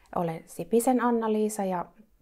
Olen Sipisen Anna-Liisa ja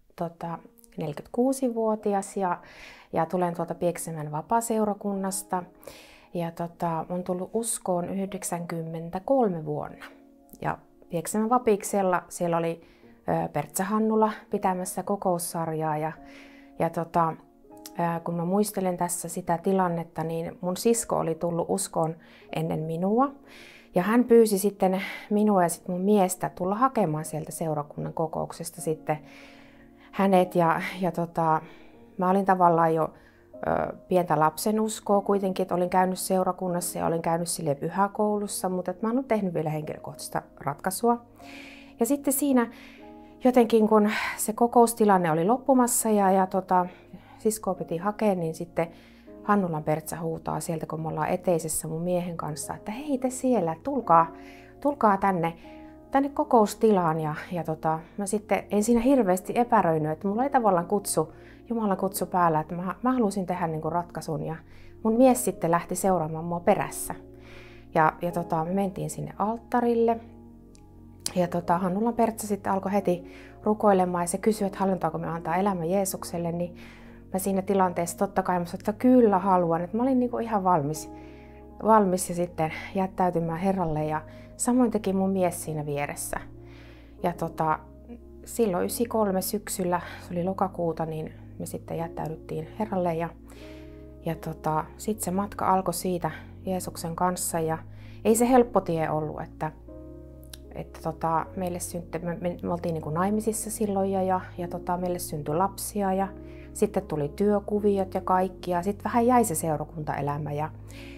46-vuotias ja tulen tuolta Pieksämäen vapaaseurakunnasta. Ja olen tullut uskoon 93 vuonna. Ja Pieksämäen Vapiksella siellä oli Pertsa Hannula pitämässä kokoussarjaa. Ja kun mä muistelen tässä sitä tilannetta, niin mun sisko oli tullut uskoon ennen minua. Ja hän pyysi sitten minua ja sitten mun miestä tulla hakemaan sieltä seurakunnan kokouksesta sitten hänet. Mä olin tavallaan jo pientä lapsen uskoa kuitenkin, että olin käynyt seurakunnassa ja olin käynyt sille pyhäkoulussa, mutta mä en ole tehnyt vielä henkilökohtaista ratkaisua. Ja sitten siinä jotenkin, kun se kokoustilanne oli loppumassa ja siskoa piti hakea, niin sitten Hannulan Pertsa huutaa sieltä, kun me ollaan eteisessä mun miehen kanssa, että hei te siellä, tulkaa tänne kokoustilaan. Mä sitten en siinä hirveästi epäröinyt, että mulla ei tavallaan Jumalan kutsu päällä, että mä halusin tehdä niin kuin ratkaisun ja mun mies sitten lähti seuraamaan mua perässä. Me mentiin sinne alttarille ja Hannulan Pertsa sitten alkoi heti rukoilemaan ja se kysyi, että halutaanko me antaa elämä Jeesukselle, niin mä siinä tilanteessa totta kai mä sanoin, että kyllä haluan, että mä olin niin kuin ihan valmis ja sitten jättäytymään Herralle ja samoin teki mun mies siinä vieressä. Ja silloin 93 syksyllä, se oli lokakuuta, niin me sitten jättäydyttiin Herralle ja sitten se matka alkoi siitä Jeesuksen kanssa ja ei se helppo tie ollut, että meille syntyi, me oltiin niin kuin naimisissa silloin ja meille syntyi lapsia ja sitten tuli työkuviot ja kaikki ja sitten vähän jäi se seurakuntaelämä ja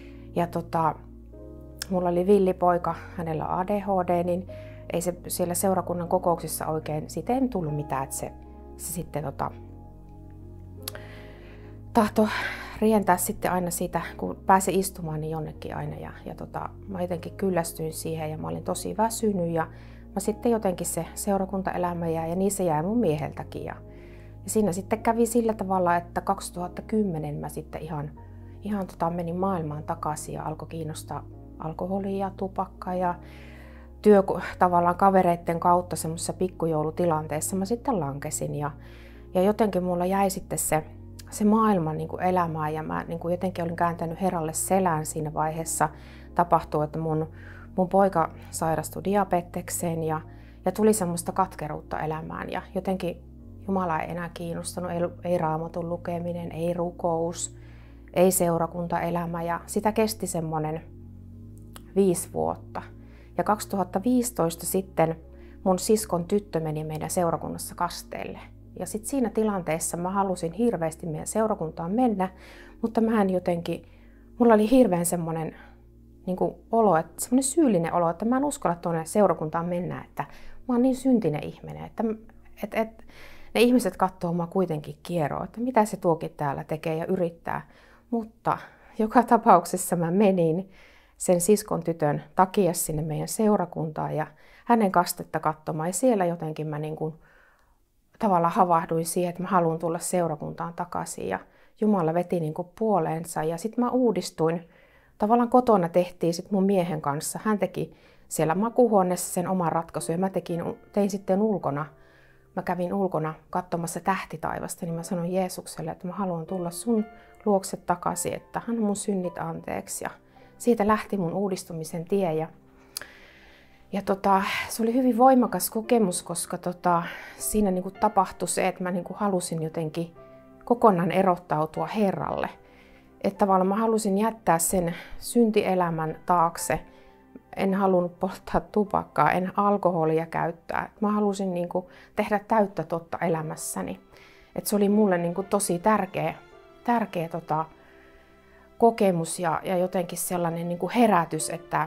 mulla oli villipoika, hänellä on ADHD, niin ei se siellä seurakunnan kokouksissa oikein, siitä ei tullut mitään, että se sitten tahto rientää sitten aina siitä, kun pääsi istumaan niin jonnekin aina ja mä jotenkin kyllästyin siihen ja mä olin tosi väsynyt ja mä sitten jotenkin se seurakuntaelämä ja niin se jäi mun mieheltäkin ja siinä sitten kävi sillä tavalla, että 2010 mä sitten ihan menin maailmaan takaisin ja alkoi kiinnostaa alkoholia ja tupakka ja tavallaan kavereiden kautta semmoisessa pikkujoulutilanteessa mä sitten lankesin ja jotenkin mulla jäi sitten se maailman niin kuin elämään ja mä niin kuin jotenkin olin kääntänyt Herralle selän siinä vaiheessa. Tapahtui, että mun poika sairastui diabetekseen ja tuli semmoista katkeruutta elämään ja jotenkin Jumala ei enää kiinnostanut, ei raamatun lukeminen, ei rukous, ei seurakuntaelämä ja sitä kesti semmoinen 5 vuotta. Ja 2015 sitten mun siskon tyttö meni meidän seurakunnassa kasteelle. Ja sitten siinä tilanteessa mä halusin hirveästi meidän seurakuntaan mennä, mutta mulla oli hirveän semmoinen niin kuin olo, että semmoinen syyllinen olo, että mä en uskalla tuonne seurakuntaan mennä, että mä oon niin syntinen ihminen, että ne ihmiset katsoo mua kuitenkin kieroon, että mitä se tuokin täällä tekee ja yrittää. Mutta joka tapauksessa mä menin sen siskon tytön takia sinne meidän seurakuntaan ja hänen kastetta katsomaan. Ja siellä jotenkin mä niin kuin tavallaan havahduin siihen, että mä haluan tulla seurakuntaan takaisin. Ja Jumala veti niin kuin puoleensa ja sitten mä uudistuin. Tavallaan kotona tehtiin sitten mun miehen kanssa. Hän teki siellä makuuhuoneessa sen oman ratkaisun ja mä tein sitten ulkona. Mä kävin ulkona katsomassa tähtitaivasta, niin mä sanoin Jeesukselle, että mä haluan tulla sun luokse takaisin, että hän on mun synnit anteeksi. Ja siitä lähti mun uudistumisen tie. Ja se oli hyvin voimakas kokemus, koska siinä niin kuin tapahtui se, että mä niin kuin halusin jotenkin kokonaan erottautua Herralle. Että tavallaan mä halusin jättää sen syntielämän taakse. En halunnut polttaa tupakkaa, en alkoholia käyttää. Mä halusin niin kuin tehdä täyttä totta elämässäni. Et se oli mulle niin kuin tosi tärkeä kokemus ja jotenkin sellainen niin kuin herätys, että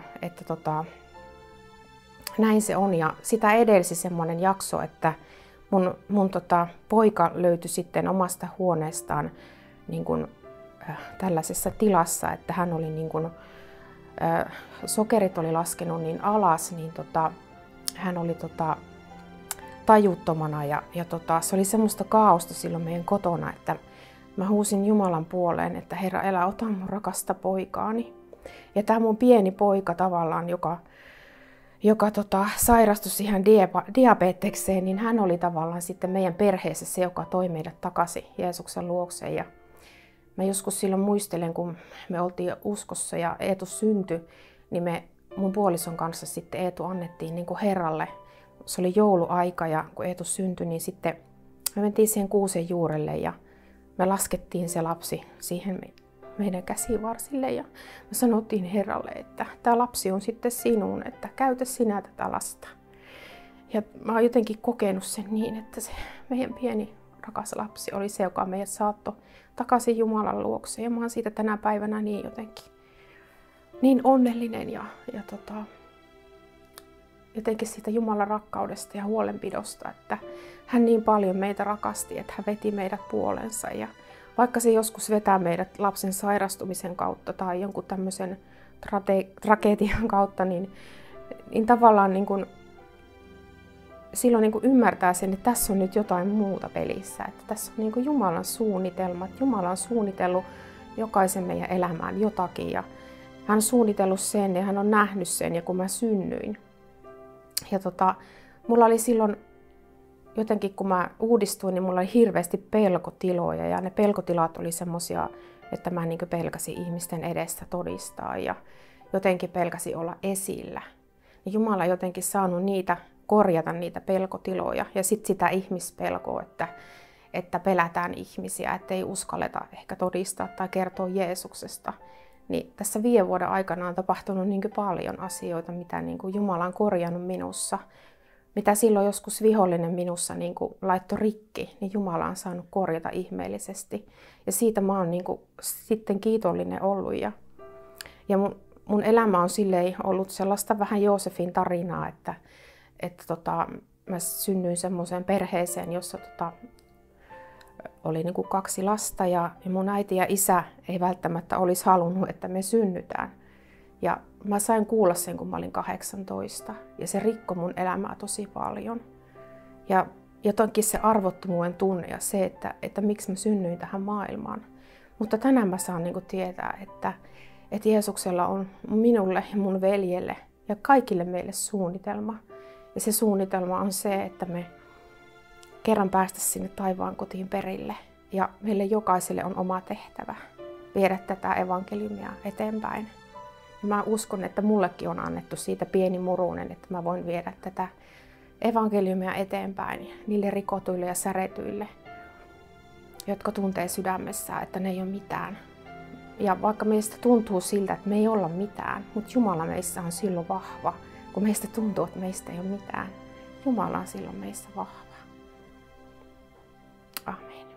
näin se on. Ja sitä edelsi semmoinen jakso, että mun poika löytyi sitten omasta huoneestaan niin kuin, tällaisessa tilassa, että hän oli niin kuin, sokerit oli laskenut niin alas, niin hän oli tajuttomana ja se oli semmoista kaaosta silloin meidän kotona, että mä huusin Jumalan puoleen, että Herra, älä ota mun rakasta poikaani. Ja tämä mun pieni poika tavallaan, joka sairastui siihen diabetekseen, niin hän oli tavallaan sitten meidän perheessä se, joka toi meidät takaisin Jeesuksen luokse. Ja mä joskus silloin muistelen, kun me oltiin uskossa ja Eetu syntyi, niin me mun puolison kanssa sitten Eetu annettiin niin kuin Herralle. Se oli jouluaika ja kun Eetu syntyi, niin sitten me mentiin siihen kuusen juurelle ja me laskettiin se lapsi siihen meidän käsivarsille ja me sanottiin Herralle, että tämä lapsi on sitten sinun, että käytä sinä tätä lasta. Ja mä oon jotenkin kokenut sen niin, että se meidän pieni rakas lapsi oli se, joka meidät saattoi takaisin Jumalan luokse. Ja mä oon siitä tänä päivänä niin jotenkin niin onnellinen ja jotenkin siitä Jumalan rakkaudesta ja huolenpidosta, että hän niin paljon meitä rakasti, että hän veti meidät puolensa. Ja vaikka se joskus vetää meidät lapsen sairastumisen kautta tai jonkun tämmöisen tragedian kautta, niin tavallaan niin kuin, silloin niin kuin ymmärtää sen, että tässä on nyt jotain muuta pelissä. Että tässä on niin kuin Jumalan suunnitelma. Jumala on suunnitellut jokaisen meidän elämään jotakin. Ja hän on suunnitellut sen ja hän on nähnyt sen, ja kun mä synnyin. Ja mulla oli silloin jotenkin, kun mä uudistuin, niin mulla oli hirveästi pelkotiloja. Ja ne pelkotilat oli semmosia, että mä niin kuin pelkäsin ihmisten edessä todistaa ja jotenkin pelkäsin olla esillä. Ja Jumala jotenkin saanut korjata niitä pelkotiloja ja sitten sitä ihmispelkoa, että pelätään ihmisiä, ettei uskalleta ehkä todistaa tai kertoa Jeesuksesta. Niin tässä 5 vuoden aikana on tapahtunut niin paljon asioita, mitä niin kuin Jumala on korjannut minussa. Mitä silloin joskus vihollinen minussa niin kuin laittoi rikki, niin Jumala on saanut korjata ihmeellisesti. Ja siitä mä oon niin kuin sitten kiitollinen ollut. Ja mun elämä on silleen ollut sellaista vähän Joosefin tarinaa, että mä synnyin semmoiseen perheeseen, jossa oli niin kuin 2 lasta ja mun äiti ja isä ei välttämättä olisi halunnut, että me synnytään. Ja mä sain kuulla sen, kun mä olin 18 ja se rikkoi mun elämää tosi paljon. Ja jotenkin se arvottomuuden tunne ja se, että miksi mä synnyin tähän maailmaan. Mutta tänään mä saan niin kuin tietää, että Jeesuksella on minulle ja mun veljelle ja kaikille meille suunnitelma. Ja se suunnitelma on se, että me kerran päästäisiin sinne taivaan kotiin perille. Ja meille jokaiselle on oma tehtävä viedä tätä evankeliumia eteenpäin. Ja mä uskon, että mullekin on annettu siitä pieni murunen, että mä voin viedä tätä evankeliumia eteenpäin niille rikotuille ja säretyille, jotka tuntee sydämessään, että ne ei ole mitään. Ja vaikka meistä tuntuu siltä, että me ei olla mitään, mutta Jumala meissä on silloin vahva. Kun meistä tuntuu, että meistä ei ole mitään, Jumala on silloin meissä vahva. Amen.